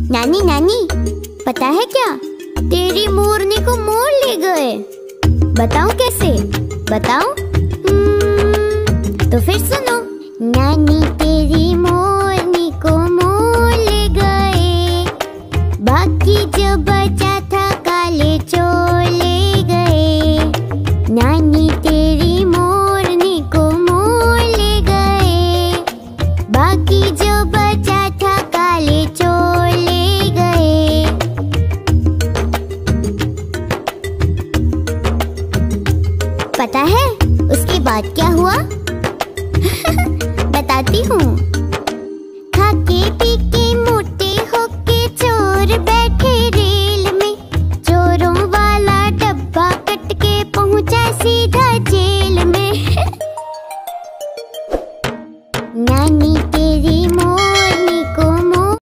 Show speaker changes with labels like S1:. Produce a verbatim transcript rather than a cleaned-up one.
S1: नानी नानी, पता है क्या, तेरी मोरनी को मोर ले गए। बताऊं कैसे? बताऊं? हम्म, तो फिर सुनो। नानी तेरी मोर